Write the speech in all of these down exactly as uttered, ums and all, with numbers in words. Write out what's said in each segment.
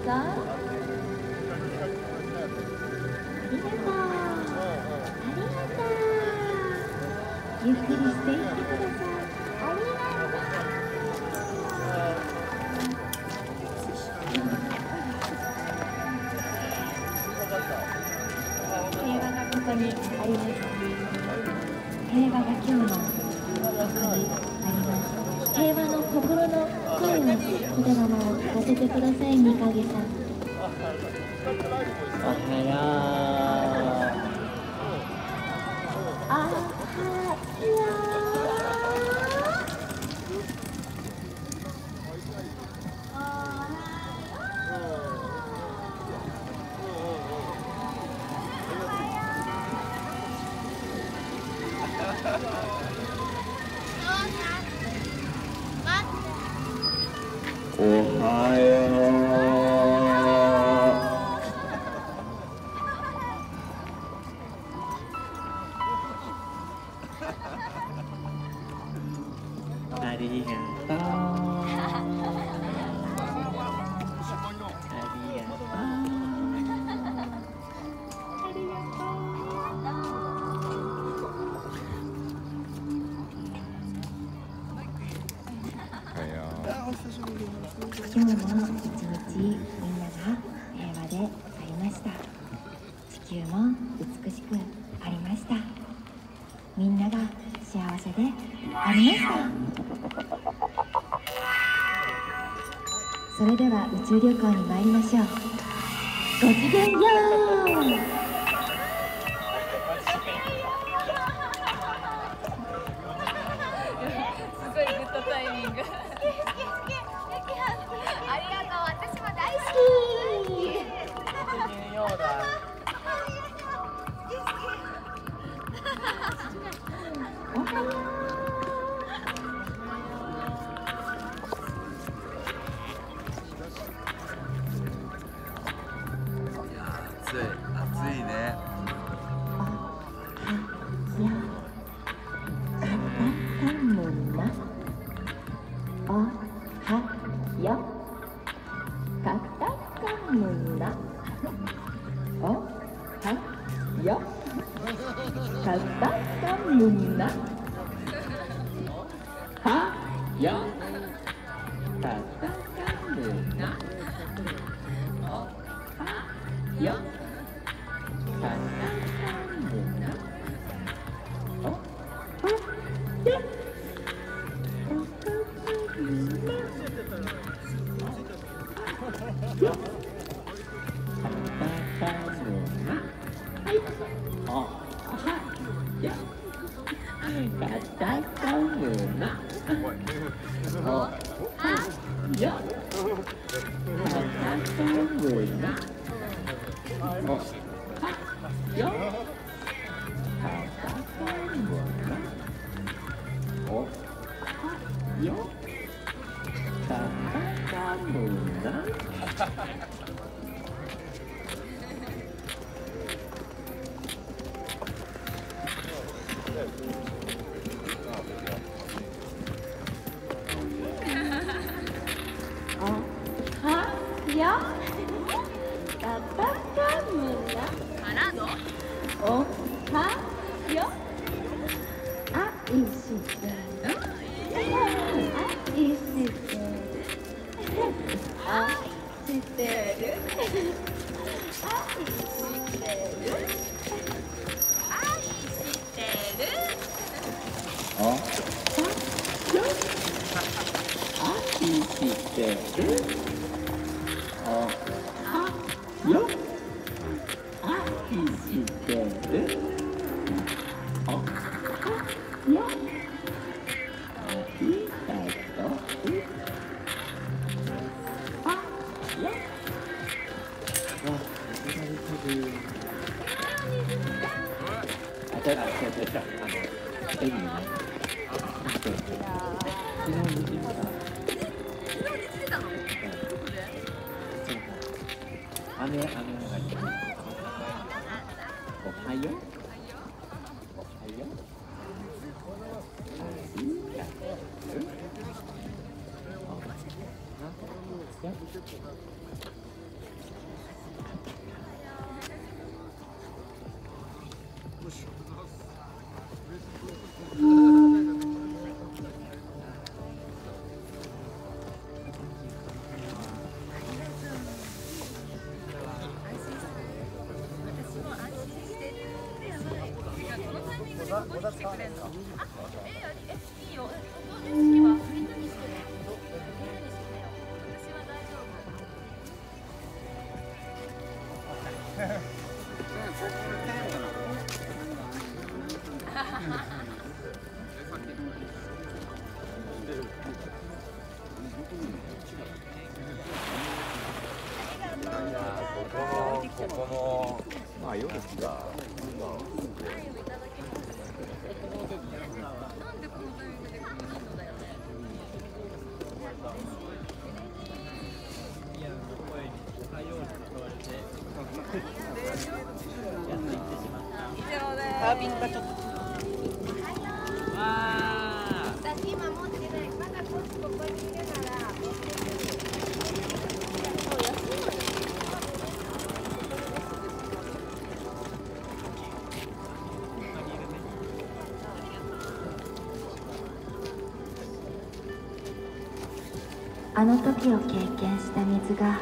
ぞ。ありがとう。ありがとう。ゆっくりしていってください。ありがとう。平和がここにあります。平和が今日のここにあります。平和の心の声を言霊を聞かせてください、みかげさん。 おはよう。 あはよおはよう。ありがとう。 今日も一日みんなが平和でありました。地球も美しくありました。みんなが幸せでありました。それでは宇宙旅行に参りましょう。ごきげんよう。 すごいグッドタイミング。ありがとう、私も大好き。 おはよう。 暑い、暑いね。 おはよう。カタカムナ。おはよう。カタカムナ。はよ。カタカムナ。おはよ。カタカムナ。おはよ。よっ、カタカムナ。はい、おはよ。カタカムナ。おはよ。カタカムナ。おはよ。カタカムナ。おはよ。カタカムナ。おはよ。愛してる。愛してる。愛してる。愛してる。 愛してる。 おはよ。愛してる。おはよ。愛してる。おはよ。ありがとう。あよ。わ、いきなり飛ぶ。あ、じゃあ、じゃあ、じゃあ、あの、エミね。昨日見てみた。 昨日寝てたの？どこで？ 雨、雨上がり。おはよう。おはよう。ありがとう。おはよう。 ここのまあ夜ですか。 カービングがちょっとあ私今持ってない。まだこっちここにいるから。そう安いのに。 あの時を経験した水が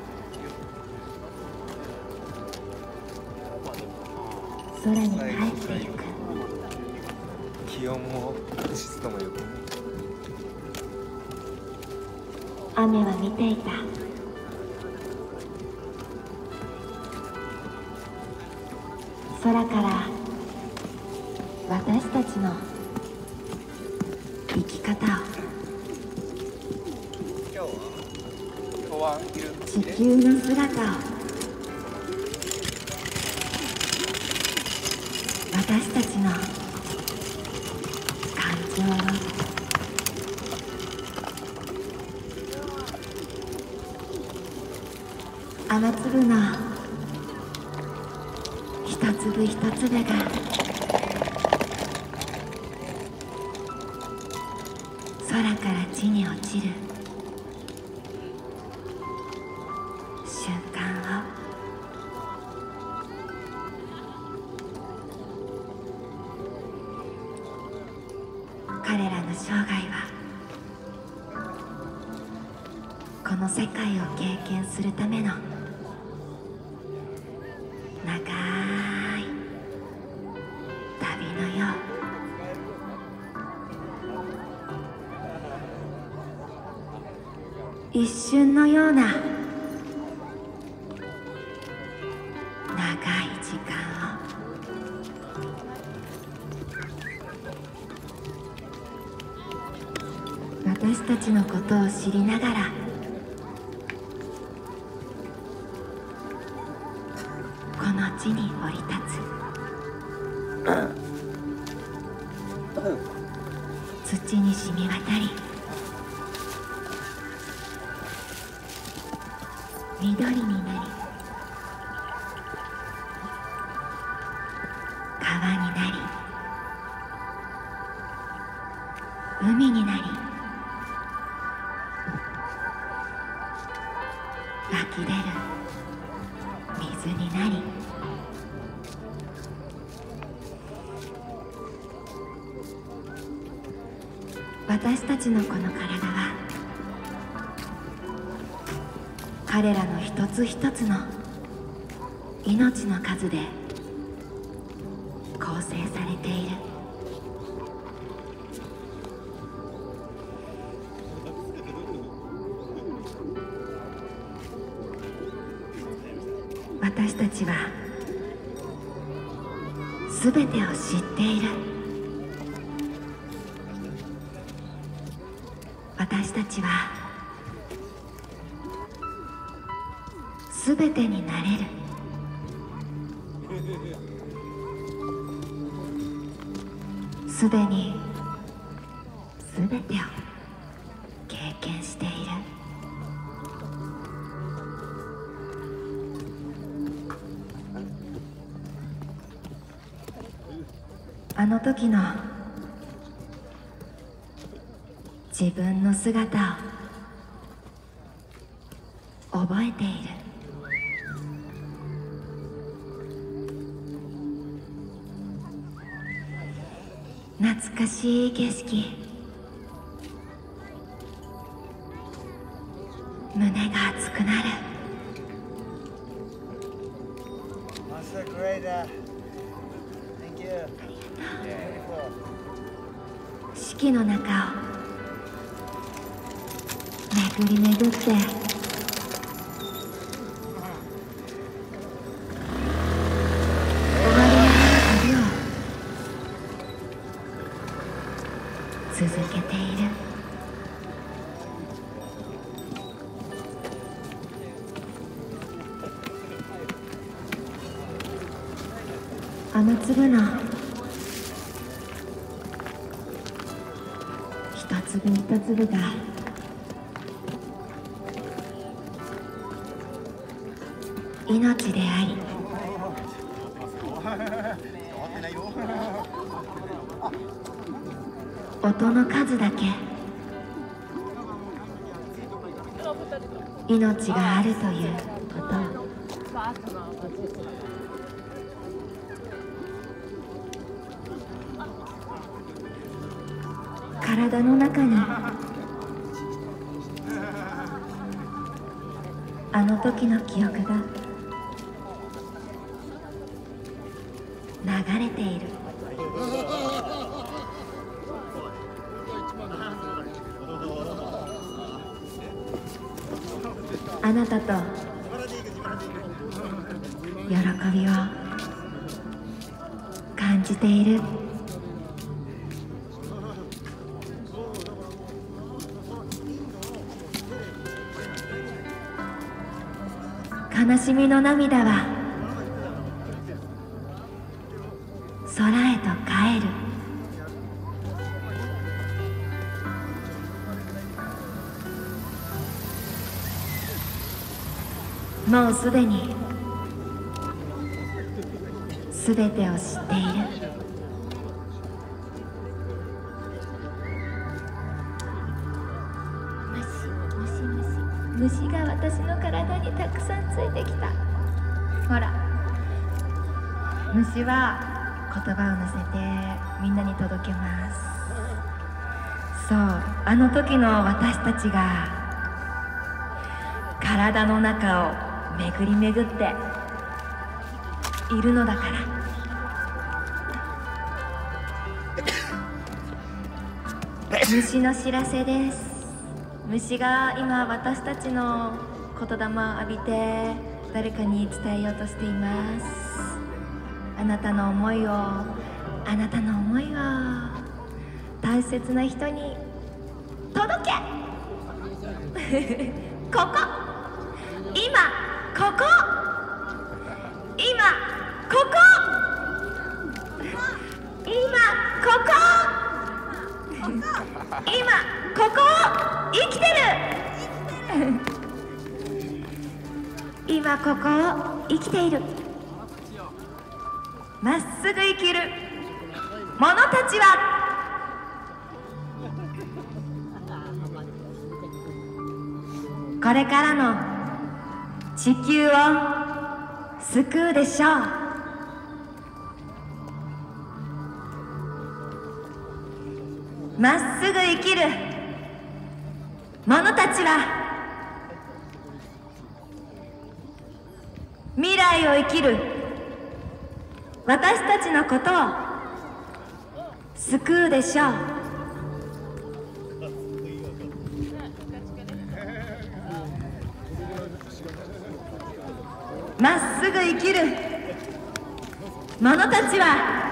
空に帰っていく。 気温も湿度もよく。 雨は見ていた。空から私たちの生き方を、地球の姿を、私たちの感情を、雨粒の一粒一粒が空から地に落ちる瞬間を、彼らの生涯はこの世界を経験するための長い旅のよう、一瞬のような長い時間を、私たちのことを知りながらこの地に降り立つ。土に染み渡り、緑になり、川になり、海になり、湧き出る水になり、私たちのこの体は彼らの一つ一つの命の数で構成されている。私たちは全てを知っている。私たちは全てになれる。すでに全てを経験している。あの時の自分の姿を覚えている。 懐かしい景色、胸が熱くなる。四季の中を巡り巡って終わりのない旅を続けている。雨粒の一粒一粒が命であり、音の数だけ命があるということを体の中にあの時の記憶が流れている。あなたと喜びを感じている。悲しみの涙は空へと帰る。もうすでにすべてを知っている。虫が私の体にたくさんついてきた。ほら、虫は言葉を乗せてみんなに届けます。そう、あの時の私たちが体の中を巡り巡っているのだから。虫の知らせです。虫が今私たちの言霊を浴びて誰かに伝えようとしています。あなたの思いを、あなたの思いを大切な人に届けここ、今ここ、今ここ、今ここ、今ここ生きてる今ここを生きている。まっすぐ生きる者たちはこれからの地球を救うでしょう。まっすぐ生きる者たちは未来を生きる私たちのことを救うでしょう。まっすぐ生きる者たちは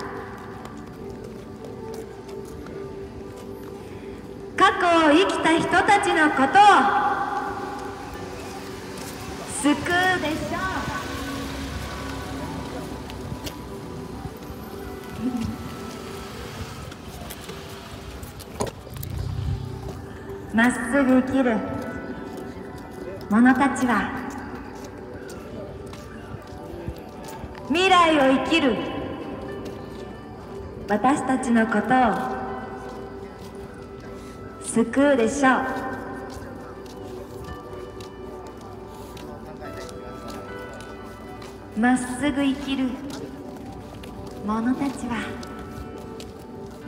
過去を生きた人たちのことを救うでしょう。まっすぐ生きる者たちは未来を生きる私たちのことを救うでしょう。まっすぐ生きる者たちは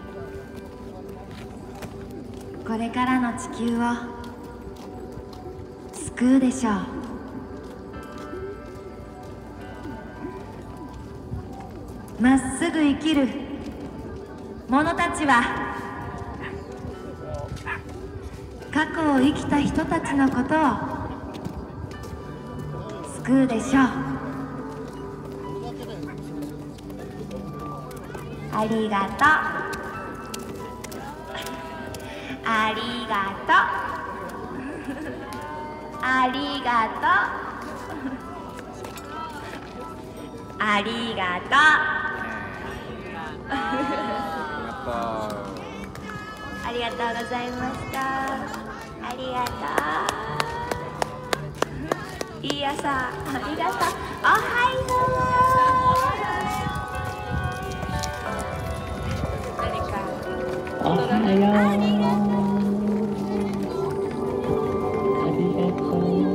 これからの地球を救うでしょう。まっすぐ生きる者たちは過去を生きた人たちのことを救うでしょう。ありがとう、ありがとう、ありがとう、ありがとう。ありがとうございました。ありがとう。いい朝、ありがとう。おはよう。何か。 おはよう。ありがとう。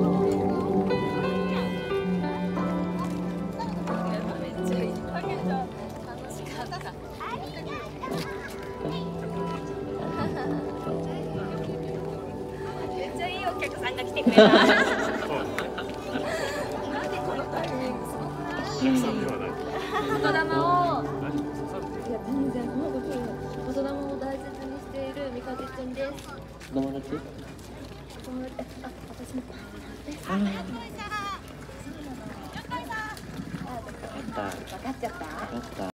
めっちゃいいお客さんが来てくれた。なんでこのタイミングすごくない？言霊を。いや全然もう言霊を大切にしているみかじちんです。 友達？ 友達、あ、私も。 ああ。 分かっちゃった。 分かった。